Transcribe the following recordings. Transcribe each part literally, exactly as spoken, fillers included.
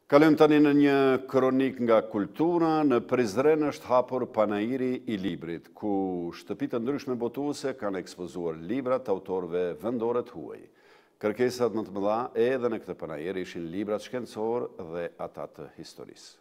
Kalojmë tani në një kronik nga kultura. Në Prizren është hapur Panairi i librit, ku shtëpi të ndryshme botuese kanë ekspozuar libra të autorëve vendorë të huaj. Kërkesat më të mëdha edhe në këtë panair ishin librat shkencor dhe ata të historisë.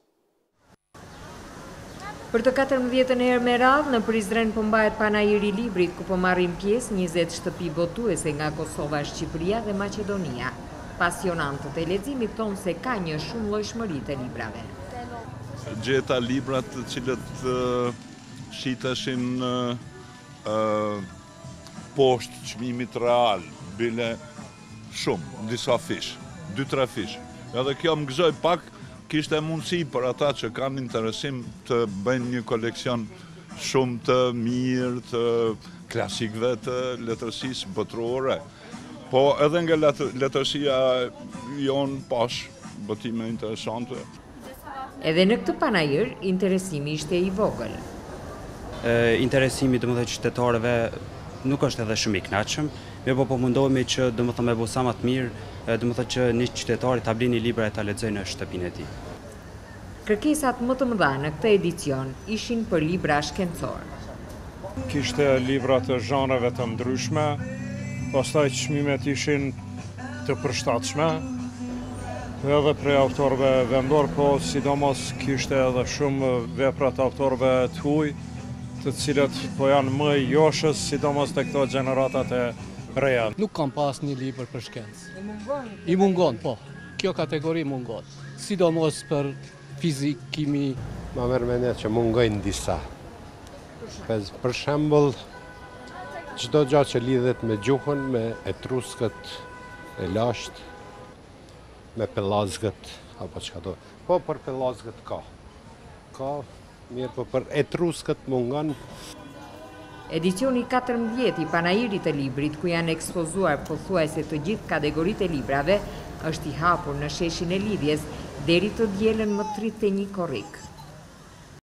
Për të katërmbëdhjetën herë me radhë në Prizren po mbahet Panairi i librit, ku po marrin pjesë njëzet shtëpi botuese nga Kosova, Shqipëria dhe Maqedonia. Pasionantët e leximit thonë se ka një shumë llojshmëri të librave. Gjeta librat të cilët uh, shiteshin uh, uh, poshtë çmimit real, bile shumë, disa fish, dy tre fish. Edhe kjo më gëzoi pak, kishte mundësi për ata që kanë interesim të bëjnë një koleksion shumë të mirë të klasikëve të letërsisë botërore. Po edhe nga letërsia jonë pash botime interesante. Edhe në këtë panair, interesimi ishte i vogël. E, interesimi domethënë qytetarëve nuk është edhe shumë i kënaqshëm, mirë po po mundohemi që domethënë me bëu sa më të mirë, domethënë që një qytetar ta blini libra e ta lexojë në shtëpinë e tij. Kërkesat më të mëdha në këtë edicion ishin për libra shkencor. Kishte libra të zhanreve të ndryshme, pastaj çmimet ishin të përshtatshme, edhe prej autorëve vendor, po sidomos kishte edhe shumë vepra të autorëve të huaj, të cilët po janë më joshës, sidomos te këto gjeneratat e reja. Nuk kam pas një libër për shkencë. I mungon? I mungon, po. Kjo kategori mungon. Sidomos për fizik, kimi. Ma merr mendja që mungojnë disa. Për shembull, çdo gjë që lidhet me gjuhën, me etruskët e lashtë, me pellazgët apo çka do. Po për pellazgët ka. Ka, mirë, po për etruskët mungon. Edicioni katërmbëdhjetë i Panairit të librit, ku janë ekspozuar pothuajse të gjithë kategoritë e librave, është i hapur në sheshin e Lidhjes deri të dielën më tridhjetë e një korrik.